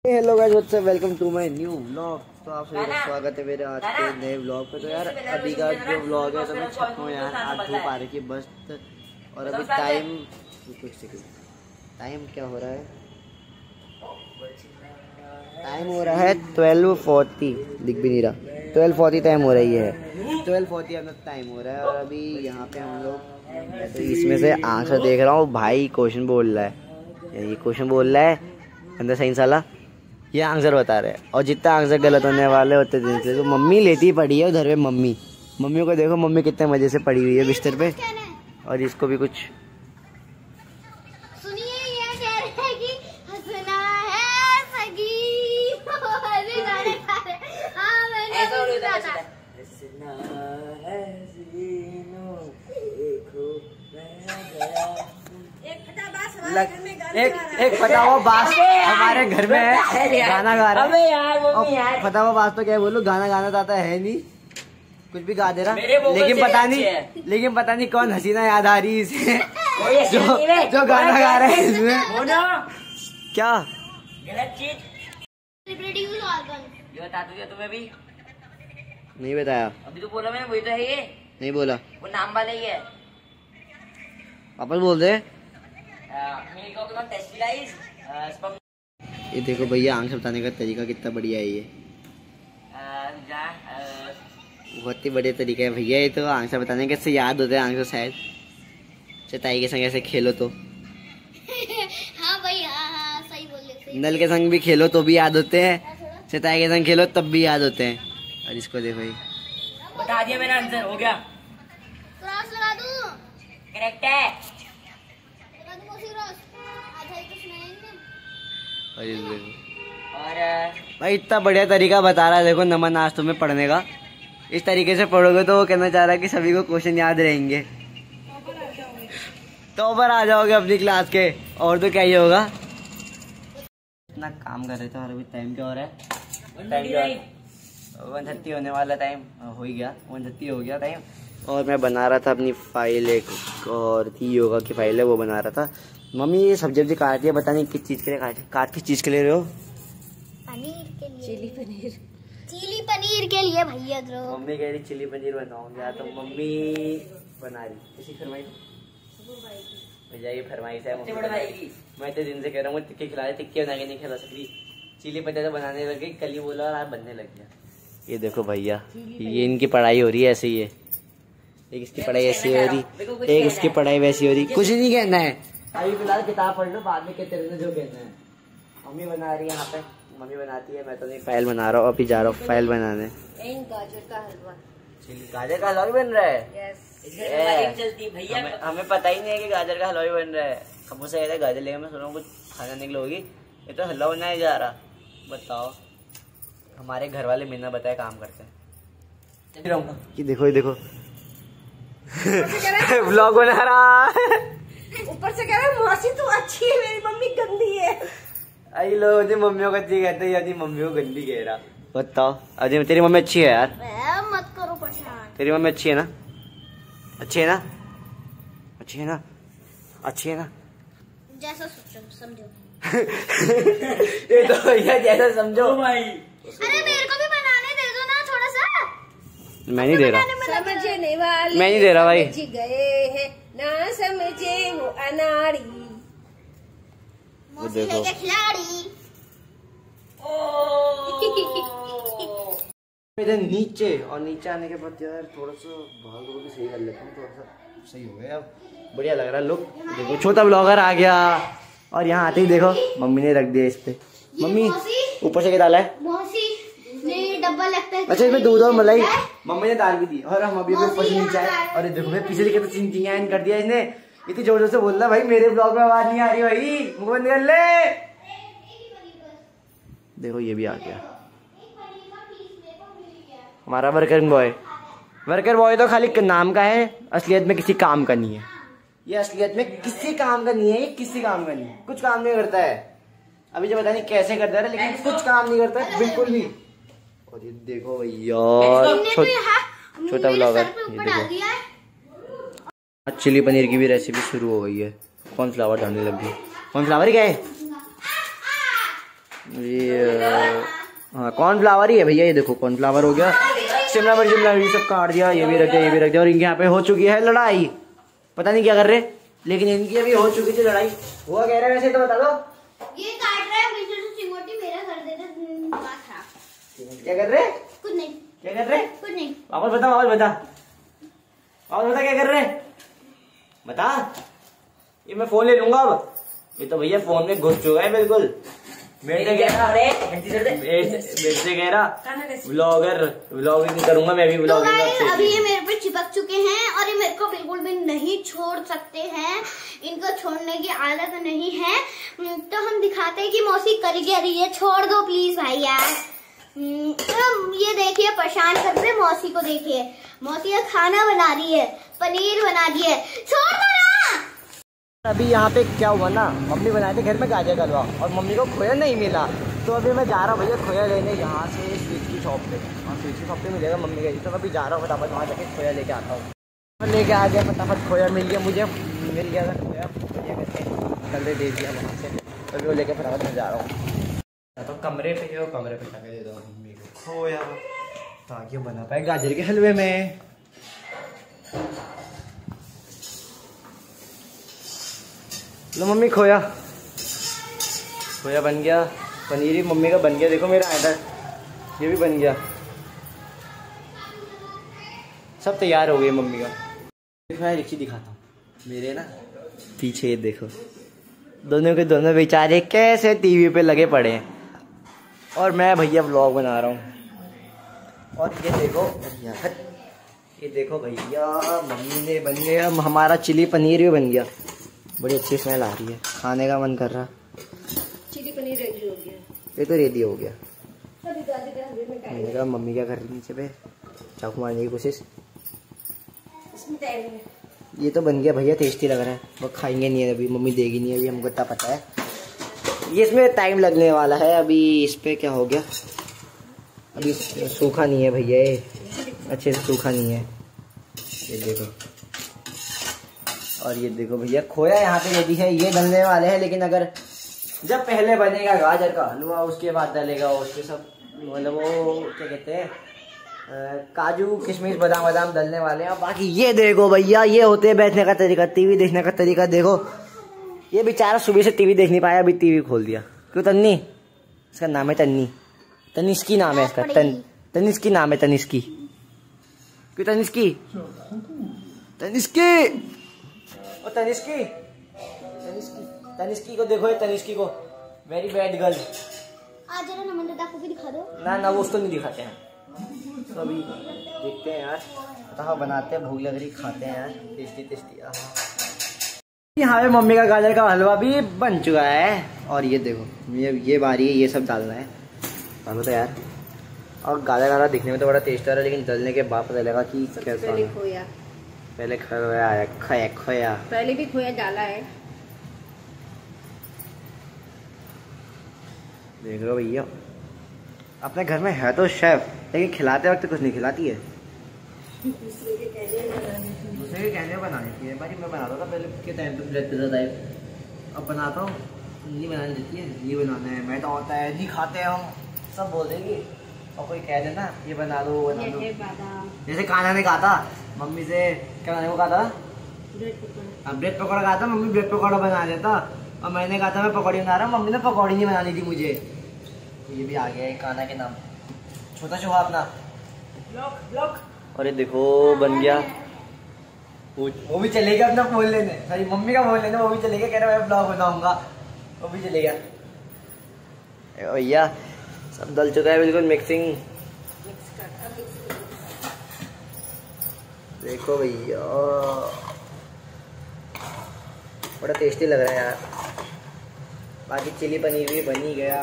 Hello guys, what's up, welcome to my new vlog. तो आप सभी का स्वागत है मेरे आज के नए व्लॉग पे। तो यार अभी का जो व्लॉग है तो मैं छत में यार आज धूप आ रही है बस। और अभी टाइम क्या हो रहा है? टाइम हो रहा है 12:40, दिख भी नहीं रहा। 12:40 टाइम हो रही है। 12:40 हम लोग टाइम हो रहा है। और अभी यहाँ पे हम लोग तो इसमें से आंसर देख रहा हूँ। भाई क्वेश्चन बोल रहा है, ये क्वेश्चन बोल रहा है अंदर सही साला, ये आंसर बता रहे हैं। और जितना आंसर गलत होने वाले होते दिन से तो मम्मी लेती पड़ी है उधर पे। मम्मी को देखो, मम्मी कितने मजे से पड़ी हुई है बिस्तर पे। और इसको भी कुछ एक पता हुआ बात हमारे घर में है, गाना गा रहा है। अबे यार पता हुआ बात तो क्या बोलूं, गाना गाना तो आता है नहीं, कुछ भी गा दे रहा। लेकिन पता नहीं कौन हसीना याद आ रही है इसे जो गाना गा रहा है इसमें। क्या गलत चीज बता दिया तुम्हें भी नहीं बताया? अभी तो बोला मैंने, वही तो है ये। नहीं बोला, वो नाम वाला ही है। वापस बोल दे। ये देखो भैया, आंसर बताने का तरीका कितना बढ़िया है। ये बहुत ही बढ़िया तरीका है भैया ये तो आंसर बताने के। याद होते हैं आंसर शायद। चटाई के संग ऐसे खेलो तो हाँ भाई, हाँ सही बोल। नल के संग भी खेलो तो भी याद होते हैं, चटाई के संग खेलो तब भी याद होते हैं। और इसको देखो, ये बता दिया मेरा आंसर, हो गया। क्रॉस लगा दूं? करेक्ट है। और भाई इतना बढ़िया तरीका बता रहा है, देखो नमन आज तुम्हें पढ़ने का। इस तरीके से पढ़ोगे तो वो कहना चाह रहा है कि सभी को क्वेश्चन याद रहेंगे, तो ऊपर आ जाओगे अपनी क्लास के। और तो क्या ही होगा। इतना काम कर रहे थे और अभी टाइम क्या हो रहा है? टाइम क्या 1:30 होने वाला। टाइम हो ही गया, 1:30 हो गया टाइम। और मैं बना रहा था अपनी फाइल, एक और थी योगा की फाइल है, वो बना रहा था। मम्मी ये सब्जी काट रही है, पता नहीं किस चीज के लिए काट किस चीज के ले रहे हो? पनीर के लिए। चिली पनीर के लिए भैया। मम्मी कह रही चिली पनीर बनाऊंगा, तो मम्मी बना रही इसी फरमाइश। भैया ये फरमाइश है मैं तो दिन से कह रहा हूँ टिक्के खिला रहे, टिक्के बना के नहीं खिला सकती। चिली पनीर बनाने लग गई, कल ही बोला और आज बनने लग गया। ये देखो भैया, ये इनकी पढ़ाई हो रही है ऐसे ही है। एक इसकी पढ़ाई ऐसी हो रही, एक इसकी पढ़ाई वैसी हो रही। कुछ नहीं कहना है, अभी फिलहाल किताब पढ़ लो, बाद में कहते रहना जो कहना है। मम्मी बना रही है यहाँ पे, मम्मी बनाती है, मैं तो नहीं फाइल बना रहा हूँ। अभी जा रहा हूँ फाइल बनाने। गाजर का हलवा, गाजर का हलवा भी बन रहा है। हमें पता ही नहीं है कि गाजर का हलवा भी बन रहा है। अब मुझसे कहता है गाजर लेगा, मैं सुना कुछ खाना निकल होगी, ये तो हलवा बनाया जा रहा। बताओ, हमारे घर वाले बिना बताए काम करते हैं। ये देखो, ये देखो व्लॉग बना रहा। ऊपर से कह रहा है मौसी तू अच्छी है, मेरी मम्मी गंदी है। आई लोग मम्मियों को अच्छी कहते हैं, मम्मियों को गंदी कह रहा। बताओ, अजय तेरी मम्मी अच्छी है यार? मत करो परेशान। तेरी मम्मी अच्छी है ना? अच्छी है ना? अच्छी है ना? अच्छी है ना? जैसा समझो ये तो भैया जैसा समझो भाई। अरे मेरे को भी बनाने दे दो ना थोड़ा सा। मैं नहीं दे रहा, समझने वाले मैं नहीं दे रहा भाई। गए हैं ना समझे वो अनाड़ी, वो देखो खिलाड़ी। इधर नीचे, और नीचे आने के बाद यार थोड़ा सा भाग भी सही कर लेता हूँ, थोड़ा सा सही हो गया। अब बढ़िया लग रहा है लुक। देखो छोटा ब्लॉगर आ गया। और यहाँ आते ही देखो मम्मी ने रख दिया इस पे। मम्मी ऊपर से क्या डाला है? डब्बा लगता है। अच्छा, इसमें दूध और मलाई मम्मी ने डाल भी दी। और हम अभी ऊपर से नीचे आए और देखो मैं पीछे लेके तो चिंचिंग कर दिया इसने। इतनी जोर जोर से बोल रहा भाई, मेरे ब्लॉग में आवाज नहीं आ रही भाई, मुंह बंद कर ले। देखो ये भी आ गया हमारा वर्कर बॉय तो खाली नाम का है, असलियत में किसी काम का नहीं है। ये असलियत में किसी काम का नहीं है, ये किसी काम का नहीं है, कुछ काम नहीं करता है। अभी जो पता नहीं कैसे करता है, लेकिन कुछ काम नहीं करता है बिल्कुल भी। और ये देखो भैया छोटा ब्लॉगर, ये देखो चिली पनीर की भी रेसिपी शुरू हो गई है। कॉर्नफ्लावर डालने लग गई। कॉर्नफ्लावर क्या है? ये हाँ कॉर्नफ्लावर ही है भैया, ये देखो कॉर्नफ्लावर हो गया, शिमला मिर्च सब काट दिया, ये भी रख दिया, ये भी रख दिया। और इनके यहाँ पे हो चुकी है लड़ाई, पता नहीं क्या कर रहे, लेकिन इनकी अभी हो चुकी थी लड़ाई। हुआ कह रहे वैसे तो बता दो। ये काट रहा है मुझे तो चिंगोटी मेरा कर देता दिमाग खराब। क्या कर रहे? कुछ नहीं। क्या कर रहे? कुछ नहीं। वापस बता, वापस बता, वापस बता क्या कर रहे? बता। ये मैं फोन ले लूंगा अब, ये तो भैया फोन में घुस चुका है बिल्कुल। मेरे से कह रहा व्लॉगिंग करूंगा मैं भी, व्लॉगिंग। अभी ये मेरे पे चिपक चुके हैं और ये मेरे को बिल्कुल भी नहीं छोड़ सकते हैं, इनको छोड़ने की आदत नहीं है। तो हम दिखाते हैं कि मौसी कर क्या रही है, छोड़ दो प्लीज भाई यार। ये देखिए परेशान कर रहे मौसी को, देखिए मौसी का खाना बना रही है, पनीर बना रही है, छोड़ दो ना। अभी यहाँ पे क्या हुआ ना, मम्मी बनाए थे घर में गाजर का हलवा और मम्मी को खोया नहीं मिला, तो अभी मैं जा रहा हूँ भैया खोया लेने यहाँ से स्वीट की शॉप पे, और स्वीट की शॉप पे मिलेगा मम्मी का, तो मैं अभी जा रहा हूँ फटाफट वहाँ जाके खोया लेके आता हूँ। मैं लेके आ गया फटाफट, खोया मिल गया मुझे, मिल गया था खोया, बढ़िया करके कल दे दिया वहाँ से, तो अभी वो लेके फटाफट मैं जा रहा हूँ। तो कमरे पे वो कमरे पे जाके दे दो मम्मी को खोया, ताकि बना पाए गाजर के हलवे में। लो मम्मी खोया, खोया बन गया, पनीर भी मम्मी का बन गया, देखो मेरा आटा ये भी बन गया, सब तैयार हो गई मम्मी का। मैं रिक्शा दिखाता हूँ मेरे ना पीछे, ये देखो दोनों के दोनों बेचारे कैसे टीवी पे लगे पड़े हैं, और मैं भैया व्लॉग बना रहा हूँ। और ये देखो भैया मम्मी ने बन गया हमारा चिली पनीर भी बन गया, बड़ी अच्छी स्मेल आ रही है, खाने का मन कर रहा। चिली पनीर रेडी हो गया, ये तो रेडी हो गया। मैंने कहा मम्मी क्या कर रही है नीचे पे, चाकू मारने की कोशिश। ये तो बन गया भैया, टेस्टी लग रहा है, वो खाएंगे नहीं है अभी, मम्मी देगी नहीं अभी, हमको इतना पता है। ये इसमें टाइम लगने वाला है, अभी इस पे क्या हो गया, अभी सूखा नहीं है भैया, ये अच्छे से सूखा नहीं है, ये देखो। और ये देखो भैया खोया यहाँ पे रेडी है, ये डलने वाले हैं, लेकिन अगर जब पहले बनेगा गाजर का हलवा उसके बाद डलेगा उसके सब, मतलब वो क्या कहते हैं काजू किशमिश बादाम बादाम डलने वाले हैं। बाकी ये देखो भैया, ये होते हैं बैठने का तरीका, टीवी देखने का तरीका। देखो ये बेचारा सुबह से टीवी देख नहीं पाया, अभी टीवी खोल दिया। क्यों तन्नी, इसका नाम है तन्नी, तनिष्की नाम है इसका, तनिष्की नाम है, तनिष्की। क्यों तनिष्की, तनिष्की और तनिष्की, तनिष्की को देखो, ये तनिष्की को, वेरी बैड गर्ल। आज जरा नमनदा को भी दिखा दो ना वो उसको नहीं दिखाते हैं, तो अभी देखते हैं यार, बताओ बनाते हैं, भूख लग रही, खाते हैं यार, टेस्टी टेस्टी। यहाँ पे मम्मी का गाजर का हलवा भी बन चुका है, और ये देखो ये बारी है, ये सब डालना है, डालो तो यार। और गाजर का हलवा दिखने में तो बड़ा टेस्ट आ रहा है, लेकिन डलने के बाद पता लगा कि कैसा है। पहले खोया आया, खोया पहले भी खोया डाला है। देख लो भैया, अपने घर में है तो शेफ, लेकिन खिलाते वक्त कुछ नहीं खिलाती है, दूसरे के कहने बना देती है। भाई मैं बनाता था पहले के टाइम पे ब्रेड पिज़्ज़ा टाइप, अब बनाता हूँ नहीं बनाने देती है, ये बनाना है, मैं तो होता है नहीं खाते हम, सब बोल देंगे, और कोई कह देना ये बना दो वो बना दो। जैसे कान्हा ने कहा था मम्मी से, क्या बनाने को कहा था, ब्रेड पकौड़ा कहा था, मम्मी ब्रेड पकौड़ा बना देता, और मैंने कहा था मैं पकौड़ी बना रहा हूँ, मम्मी ने पकौड़ी नहीं बनानी थी मुझे। ये भी आ गया है कान्हा के नाम, छोटा चूहा अपना ब्लॉक। और ये देखो बन गया, वो भी चलेगा अपना फोन लेने, सॉरी मम्मी का फोन लेने, वो भी चलेगा, कह रहा मैं ब्लॉग बनाऊंगा, वो भी चलेगा। भैया सब डल चुका है बिल्कुल, मिक्सिंग देखो भैया, बड़ा टेस्टी लग रहा है यार। बाकी चिली पनीर भी बन ही गया।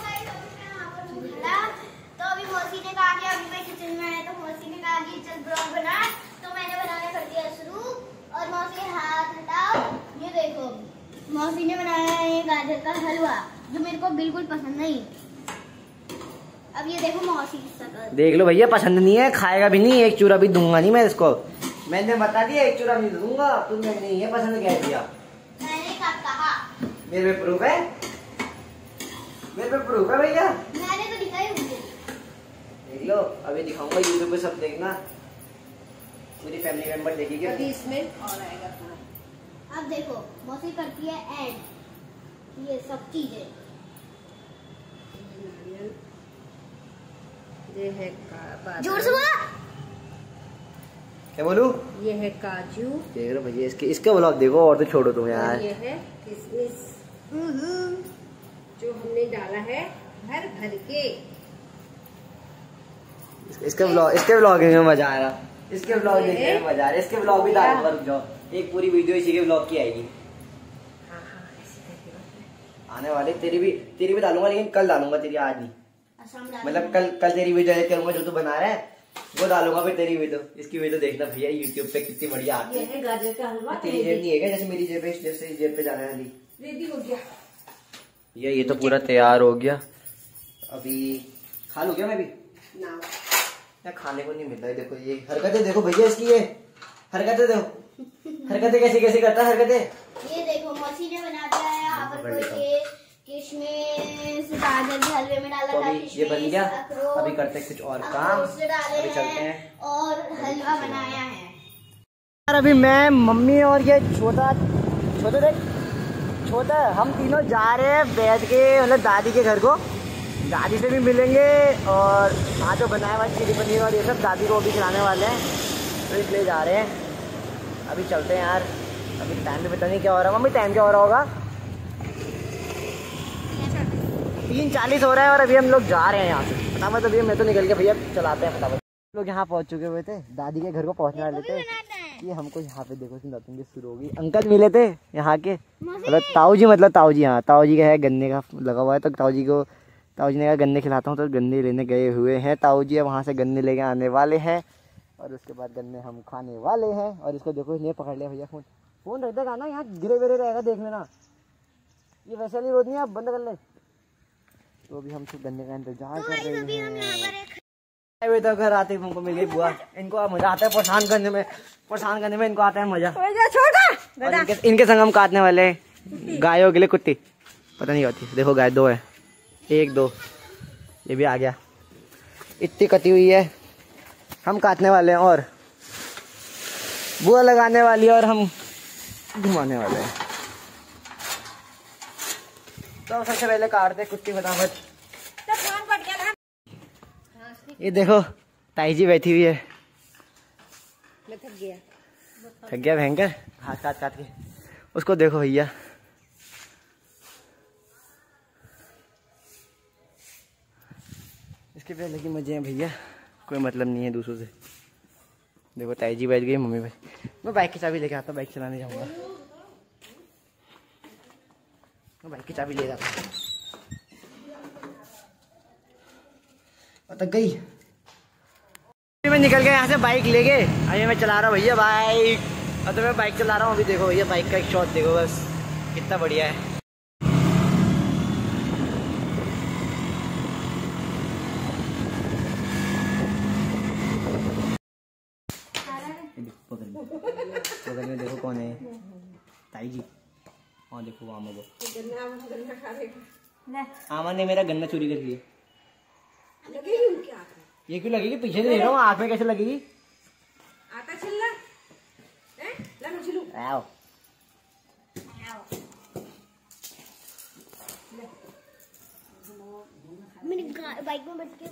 तो अभी मौसी ने कहा कि अभी मैं किचन में है, तो मौसी ने कहा कि चल ब्लॉग बना, तो मैंने बनाना कर दिया शुरू। और मौसी हाथ हटाओ, ये देखो मौसी ने बनाया है गाजर का हलवा, जो मेरे को बिल्कुल पसंद नहीं। अब ये देखो मौसी देख लो भैया, पसंद नहीं है, खाएगा भी नहीं, एक चूरा भी दूंगा नहीं मैं इसको, मैंने बता दिया एक चूरा भी दूंगा, तुमने नहीं है पसंद कह दिया, मैंने कब कहा, मेरे पे प्रूफ है। मेरे पे प्रूफ है भैया, मैंने तो दिखाई मुझे। देख लो, अभी दिखाऊंगा यूट्यूब पे, सब देखना, पूरी फैमिली मेंबर देखेगी। अभी इसमें और आएगा पूरा। अब देखो मौसी करती है ऐड, ये सब चीजें। ये है जोर से बोला। क्या बोलूं? ये है काजू, देख रहे भैया, इसका व्लॉग देखो, और तो छोड़ो तुम यार। ये है किशमिश जो हमने डाला है भर भर के। इसके व्लॉग में मजा आ रहा, इसके व्लॉग देखने में मजा आ रहा है। इसके व्लॉग भी डालो, रुक जाओ, एक पूरी वीडियो इसी के व्लॉग की आएगी। आने वाले तेरी भी डालूंगा, लेकिन कल डालूंगा, तेरी आज नहीं। मतलब कल तेरी वीडियो एडिट करूंगा, जो तू बना रहा है वो डालूंगा फिर तेरी वीडियो। इसकी वीडियो देखना भैया, यूट्यूब पे कितनी बढ़िया आती है। गाजर का हलवा तेरी जेब नहीं है क्या, जैसे मेरी जेब है, इस जेब पे जाने वाली। रेडी हो गया ये तो पूरा तैयार हो गया। अभी खा लूं क्या मैं भी? ना यार खाने को नहीं मिल रहा है। देखो ये हरकतें देखो भैया, इसकी ये हरकतें देखो, हरकतें कैसे करता है हरकतें। ये देखो मौसी ने बना दिया है यहाँ पर कोई ये किशमिश गाजर के हलवे में डाला तो था, अभी ये बन गया। अखरोट, अभी करते हैं कुछ और काम, अखरोट डाले अभी चलते हैं हैं और हलवा बनाया है। यार अभी मैं, मम्मी और ये छोटा हम तीनों जा रहे हैं बैठ के, मतलब दादी के घर को। दादी से भी मिलेंगे और वहाँ जो बनाया हुआ चिली पनीर और ये सब दादी को भी खिलाने वाले हैं, तो इसलिए जा रहे हैं। अभी चलते हैं यार। अभी टाइम भी पता नहीं क्या हो रहा है। मम्मी टाइम क्या हो रहा होगा? 3:40 हो रहा है और अभी हम लोग जा रहे हैं यहाँ से। फटाफट अभी मैं तो निकल के भैया चलाते हैं फटाफट। लोग यहाँ पहुँच चुके हुए थे, दादी के घर को पहुँचने वाले थे। ये हमको यहाँ पे देखो नौटंकी शुरू होगी। अंकल मिले थे यहाँ के, मतलब ताऊ जी, हाँ ताऊ जी का है, गन्ने का लगा हुआ है। तो ताऊ जी ने कहा गन्ने खिलाता हूँ, तो गन्ने लेने गए हुए हैं ताऊ जी। वहाँ से गन्ने लेके आने वाले हैं और उसके बाद गन्ने हम खाने वाले हैं। और इसको देखो, इसने पकड़ लिया भैया फोन रख देगा ना, यहाँ गिरे रहेगा, देख लेना। ये वैसे नहीं रोड नहीं, आप बंद कर ले। तो अभी हम सब गन्ने का इंतजार कर रहे हैं। तो घर आते हमको मिल गई बुआ। इनको मजा आता है परेशान करने में इनको आता है मजा। और इनके संग हम काटने वाले हैं गायों के लिए कुत्ती, पता नहीं होती। देखो गाय 2 है, 1 2, ये भी आ गया। इतनी कटी हुई है, हम काटने वाले हैं और बुआ लगाने वाली है और हम घुमाने वाले हैं। तो सबसे पहले काटते कुत्ती फटाफट। ये देखो ताई जी बैठी हुई है। मैं थक गया भयंकर घास काट के। उसको देखो भैया, इसके पहले की मजे हैं भैया, कोई मतलब नहीं है दूसरों से। देखो ताई जी बैठ गई, मम्मी भाई। मैं बाइक की चाबी लेके आता हूँ, बाइक चलाने जाऊंगा। मैं बाइक की चाबी ले जाता हूँ। तक गई, मैं निकल गया यहाँ से बाइक लेके। अभी मैं चला रहा हूँ भैया बाइक, और तो मैं बाइक चला रहा हूँ। अभी देखो भैया बाइक का एक शॉट देखो, बस कितना बढ़िया है। बगल में देखो कौन है, ताई जी। हाँ देखो वो आमा आमा ने मेरा गन्ना चोरी कर लिया। ये क्यों लगेगी? पीछे से देख रहा हूँ, आँख में कैसे लगेगी? आता छिल्ला आओ। मैंने बाइक में बैठ के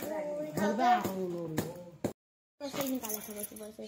निकाला था सुबह से।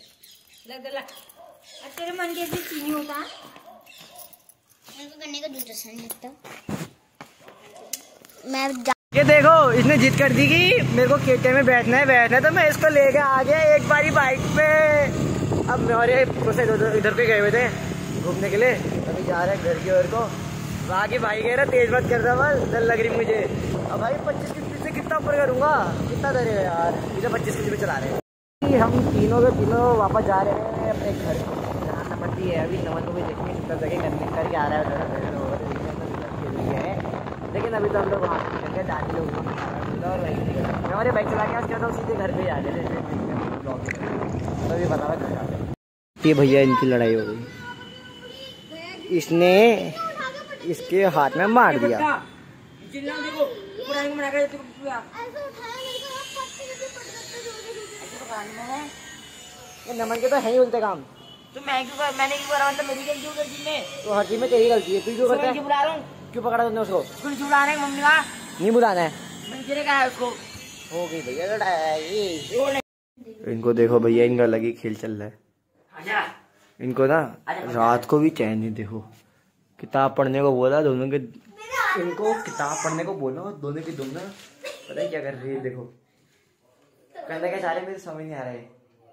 तेरे मन के ऐसे चीनी होता, मेरे को गन्ने का दूध अच्छा नहीं लगता। मैं ये देखो इसने जिद कर दी कि मेरे को केके में बैठना है, तो मैं इसको लेके आ गया एक बारी बाइक पे। अब मेरे इधर पे गए हुए थे घूमने के लिए, अभी जा रहे हैं घर की ओर को। वहाँ की भाई कह रहा तेज मत कर रहा, बस डर लग रही मुझे। अब भाई 25 की स्पीड से कितना ऊपर करूँगा, कितना डरेगा यार। इधर 25 की स्पीड पे चला रहे हैं। हम तीनों के तीनों वापस जा रहे हैं अपने घर, जहाँ नमती है। अभी नमन को भी देखने कितना जगह करके आ रहा है, लेकिन अभी तो हम लोग वहाँ से निकल गए। दादी लोग और वही हमारे बाइक चला गया, उसके बाद सीधे घर पे आ गए थे। तो अभी बता रहा घर। ये भैया इनकी लड़ाई हो गई, इसने इसके हाथ में मार दिया। चिल्ला देखो पुरानी को मना कर तू क्या ऐसे उठाया मेरे को पत्ते भी पड़ जाते जोर ऐसे तो कान में है ये नमन के तो है ही उल्टे काम। तो मैंने क्यों करा मतलब मेरी गलती क्यों कर दी मैं तो हर चीज में तेरी गलती है, तू क्यों करता है? बुला रहा हूँ क्यों पकड़ा तुमने उसको? उसको नहीं बुलाना है मम्मी का नहीं बुलाना है। मैंने कहा है उसको हो गई भैया लड़ाई। इनको देखो भैया, इनका लगी खेल चल रहा है। आजा इनको ना रात को भी चैन नहीं। देखो किताब पढ़ने को बोला दोनों के, इनको किताब पढ़ने को बोला और दोनों की दोनों पता है क्या कर रही है। देखो कहने क्या चाह रहे मेरे समझ नहीं आ रहा है।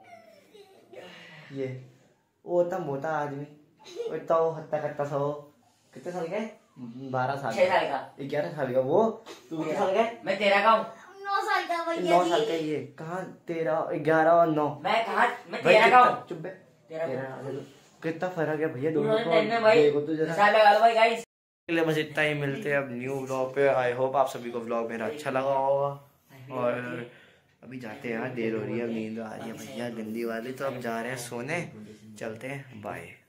ये वो होता मोटा आदमी, वो इतना वो हत्ता कट्टा सा, वो कितने साल का है? 12 साल 6 साल का 11 साल का। वो तू कितने साल का है? मैं 13 का हूँ 9 साल का भैया 9 साल का। ये कहाँ 13 11 और 9? मैं कहा मैं 13 का हूँ चुप बे। 13 कितना फर्क है भैया दोनों को। में भाई देखो तो जरा। साल लगा लो भाई गाइस। बस इतना ही, मिलते हैं अब न्यू ब्लॉग पे। आई होप आप सभी को ब्लॉग मेरा अच्छा लगा होगा। और अभी जाते हैं यार, देर हो रही है, नींद आ रही है भैया गंदी वाली, तो अब जा रहे हैं सोने। चलते हैं, बाय।